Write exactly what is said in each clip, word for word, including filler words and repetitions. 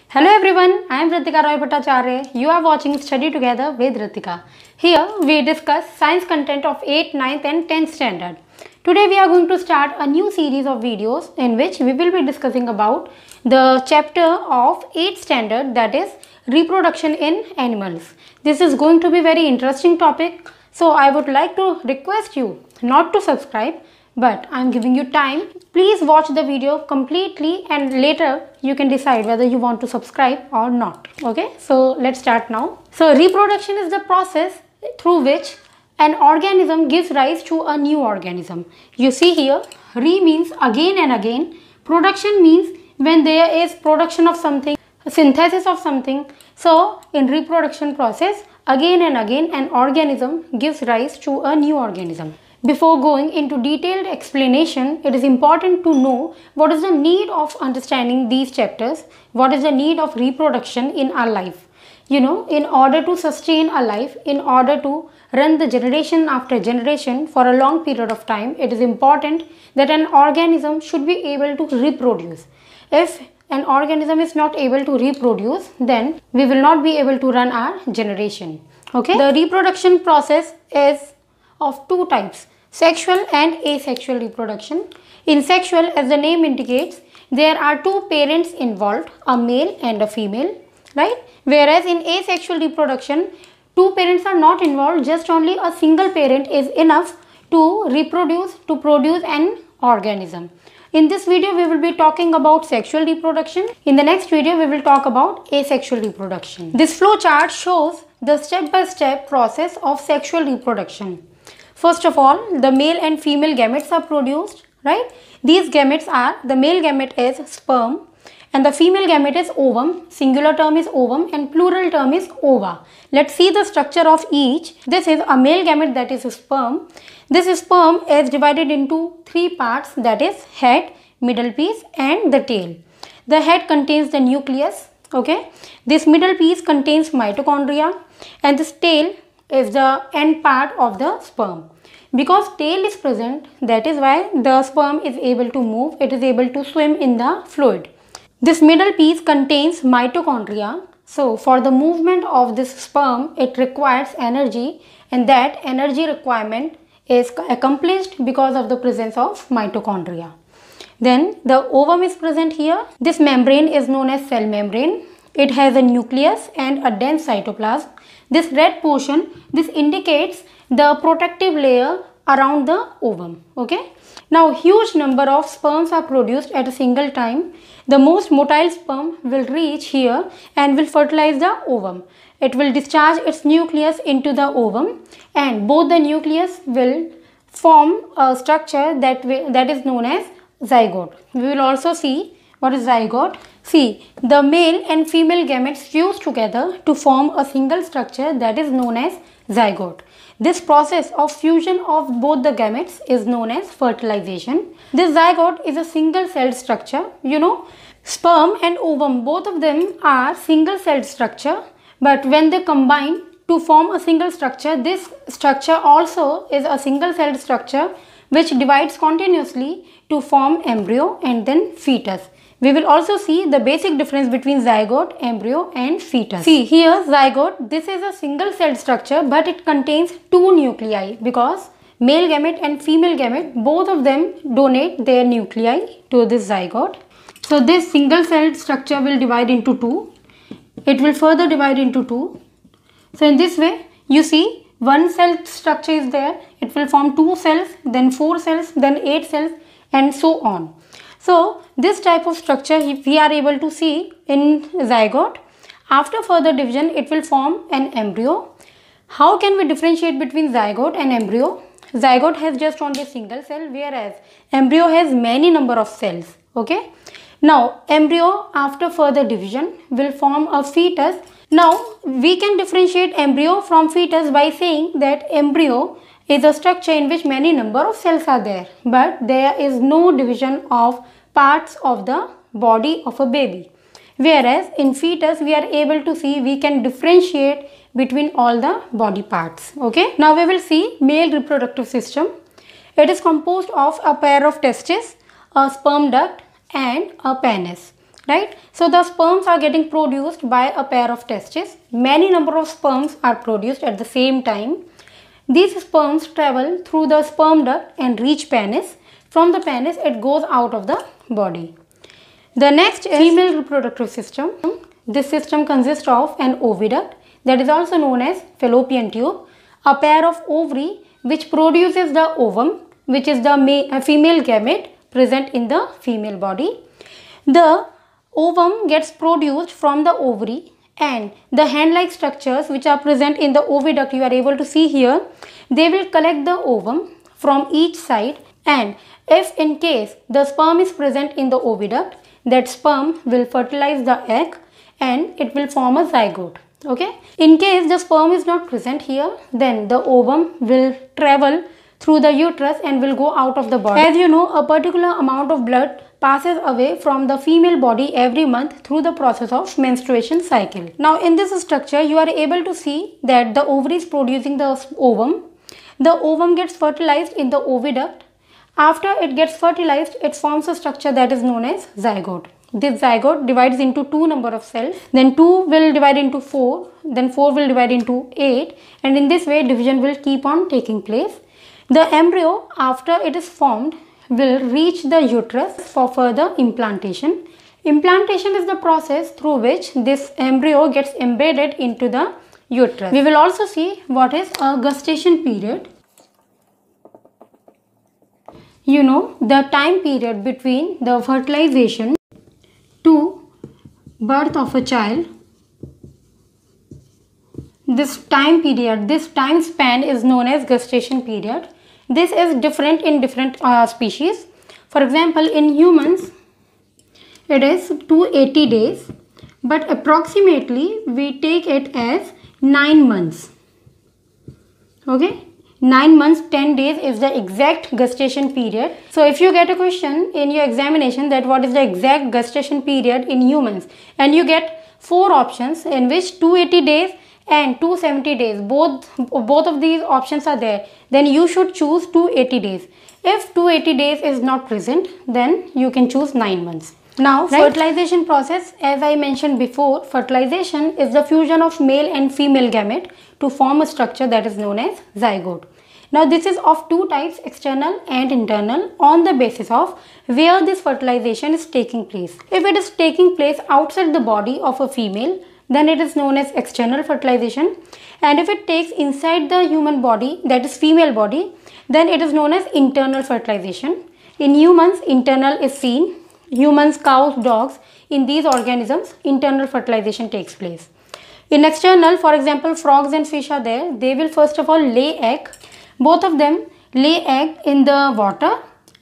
Hello everyone, I am Ritika Roy Bhattacharya. You are watching Study Together with Ritika. Here we discuss science content of eighth, ninth and tenth standard. Today we are going to start a new series of videos in which we will be discussing about the chapter of eighth standard, that is reproduction in animals. This is going to be very interesting topic. So I would like to request you not to subscribe, but I am giving you time. Please watch the video completely and later you can decide whether you want to subscribe or not. Okay, so let's start now. So reproduction is the process through which an organism gives rise to a new organism. You see here, re means again and again. Production means when there is production of something, synthesis of something. So in reproduction process, again and again an organism gives rise to a new organism. Before going into detailed explanation, it is important to know what is the need of understanding these chapters, what is the need of reproduction in our life. You know, in order to sustain a life, in order to run the generation after generation for a long period of time, it is important that an organism should be able to reproduce. If an organism is not able to reproduce, then we will not be able to run our generation. Okay, the reproduction process is of two types: sexual and asexual reproduction. In sexual, as the name indicates, there are two parents involved, a male and a female, right? Whereas in asexual reproduction, two parents are not involved, just only a single parent is enough to reproduce, to produce an organism. In this video, we will be talking about sexual reproduction. In the next video, we will talk about asexual reproduction. This flow chart shows the step-by-step process of sexual reproduction. First of all, the male and female gametes are produced, right? These gametes are, the male gamete is sperm and the female gamete is ovum. Singular term is ovum and plural term is ova. Let's see the structure of each. This is a male gamete, that is sperm. This sperm is divided into three parts, that is head, middle piece and the tail. The head contains the nucleus, okay? This middle piece contains mitochondria and this tail is the end part of the sperm. Because tail is present, that is why the sperm is able to move, it is able to swim in the fluid. This middle piece contains mitochondria. So for the movement of this sperm, it requires energy, and that energy requirement is accomplished because of the presence of mitochondria. Then the ovum is present here. This membrane is known as cell membrane. It has a nucleus and a dense cytoplasm. This red portion, this indicates the protective layer around the ovum. Okay. Now huge number of sperms are produced at a single time. The most motile sperm will reach here and will fertilize the ovum. It will discharge its nucleus into the ovum and both the nucleus will form a structure that, will, that is known as zygote. We will also see what is zygote. See, the male and female gametes fuse together to form a single structure that is known as zygote. This process of fusion of both the gametes is known as fertilization. This zygote is a single celled structure. You know, sperm and ovum, both of them are single celled structure, but when they combine to form a single structure, this structure also is a single celled structure which divides continuously to form embryo and then fetus. We will also see the basic difference between zygote, embryo and fetus. See here, zygote, this is a single celled structure but it contains two nuclei because male gamete and female gamete, both of them donate their nuclei to this zygote. So this single celled structure will divide into two. It will further divide into two. So in this way, you see one cell structure is there. It will form two cells, then four cells, then eight cells and so on. So this type of structure we are able to see in zygote. After further division, it will form an embryo. How can we differentiate between zygote and embryo? Zygote has just only a single cell, whereas embryo has many number of cells. Okay. Now embryo after further division will form a fetus. Now we can differentiate embryo from fetus by saying that embryo is a structure in which many number of cells are there, but there is no division of parts of the body of a baby. Whereas in fetus, we are able to see, we can differentiate between all the body parts. Okay. Now we will see male reproductive system. It is composed of a pair of testes, a sperm duct and a penis. right? So the sperms are getting produced by a pair of testes. Many number of sperms are produced at the same time. These sperms travel through the sperm duct and reach penis. From the penis it goes out of the body. The next is female reproductive system. This system consists of an oviduct, that is also known as fallopian tube, a pair of ovary which produces the ovum, which is the male, female gamete present in the female body. The ovum gets produced from the ovary, and the hand-like structures which are present in the oviduct, you are able to see here, they will collect the ovum from each side, and if in case the sperm is present in the oviduct, that sperm will fertilize the egg and it will form a zygote. Okay. In case the sperm is not present here, then the ovum will travel through the uterus and will go out of the body. As you know, a particular amount of blood passes away from the female body every month through the process of menstruation cycle. Now in this structure, you are able to see that the ovary is producing the ovum. The ovum gets fertilized in the oviduct. After it gets fertilized, it forms a structure that is known as zygote. This zygote divides into two number of cells, then two will divide into four, then four will divide into eight, and in this way division will keep on taking place. The embryo, after it is formed, will reach the uterus for further implantation. Implantation is the process through which this embryo gets embedded into the uterus. We will also see what is a gestation period. You know, the time period between the fertilization to birth of a child. This time period, this time span is known as gestation period. This is different in different uh, species. For example, in humans, it is two hundred eighty days, but approximately we take it as nine months. Okay, nine months, ten days is the exact gestation period. So if you get a question in your examination that what is the exact gestation period in humans, and you get four options in which two hundred eighty days and two hundred seventy days, both both of these options are there, then you should choose two hundred eighty days. If two hundred eighty days is not present, then you can choose nine months. Now, right? Fertilization process, as I mentioned before, fertilization is the fusion of male and female gamete to form a structure that is known as zygote. Now this is of two types, external and internal, on the basis of where this fertilization is taking place. If it is taking place outside the body of a female, then it is known as external fertilization, and if it takes inside the human body, that is female body, then it is known as internal fertilization. In humans, internal is seen. Humans, cows, dogs, in these organisms, internal fertilization takes place. In external, for example, frogs and fish are there. They will first of all lay egg. Both of them lay egg in the water.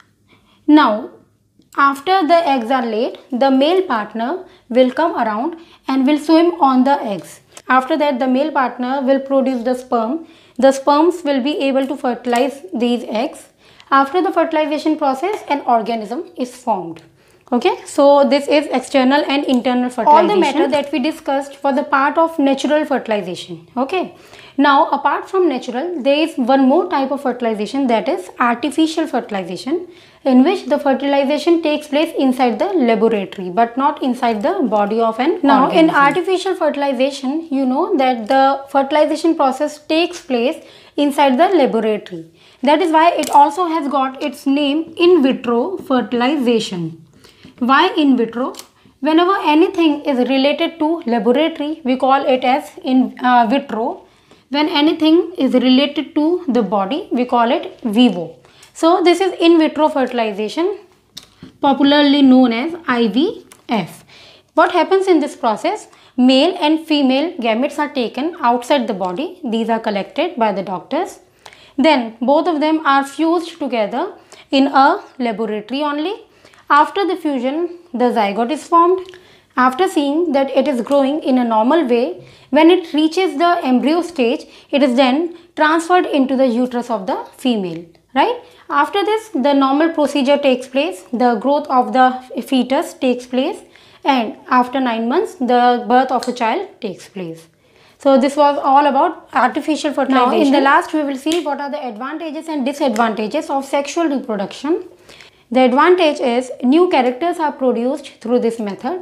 Now, after the eggs are laid, the male partner will come around and will swim on the eggs. After that, the male partner will produce the sperm. The sperms will be able to fertilize these eggs. After the fertilization process, an organism is formed. Okay, so this is external and internal fertilization. All the matter that we discussed for the part of natural fertilization. Okay, now apart from natural, there is one more type of fertilization, that is artificial fertilization, in which the fertilization takes place inside the laboratory but not inside the body of an organism. Now in artificial fertilization, you know that the fertilization process takes place inside the laboratory. That is why it also has got its name in vitro fertilization. Why in vitro? Whenever anything is related to laboratory, we call it as in uh, vitro. When anything is related to the body, we call it vivo. So this is in vitro fertilization, popularly known as I V F. What happens in this process? Male and female gametes are taken outside the body. These are collected by the doctors. Then both of them are fused together in a laboratory only. After the fusion, the zygote is formed. After seeing that it is growing in a normal way, when it reaches the embryo stage, it is then transferred into the uterus of the female, right? After this, the normal procedure takes place, the growth of the fetus takes place, and after nine months, the birth of a child takes place. So this was all about artificial fertilization. Now in the last, we will see what are the advantages and disadvantages of sexual reproduction. The advantage is new characters are produced through this method.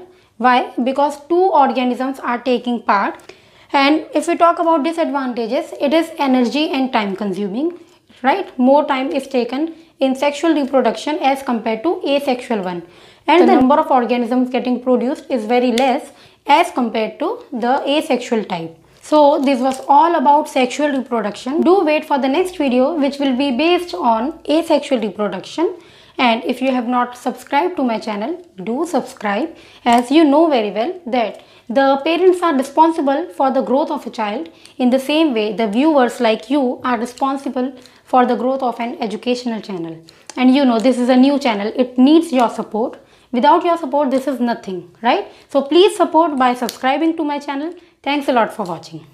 Why? Because two organisms are taking part. And if we talk about disadvantages, it is energy and time consuming, right? More time is taken in sexual reproduction as compared to asexual one. And the number of organisms getting produced is very less as compared to the asexual type. So this was all about sexual reproduction. Do wait for the next video which will be based on asexual reproduction. And if you have not subscribed to my channel, do subscribe, as you know very well that the parents are responsible for the growth of a child. In the same way, the viewers like you are responsible for the growth of an educational channel. And you know, this is a new channel. It needs your support. Without your support, this is nothing, right? So please support by subscribing to my channel. Thanks a lot for watching.